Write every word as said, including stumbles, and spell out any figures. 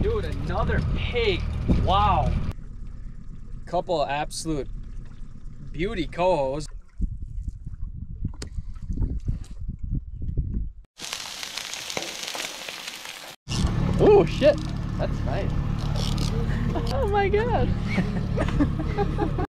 Dude, another pig. Wow. Couple of absolute beauty cohos. Oh shit, that's nice. Oh my god.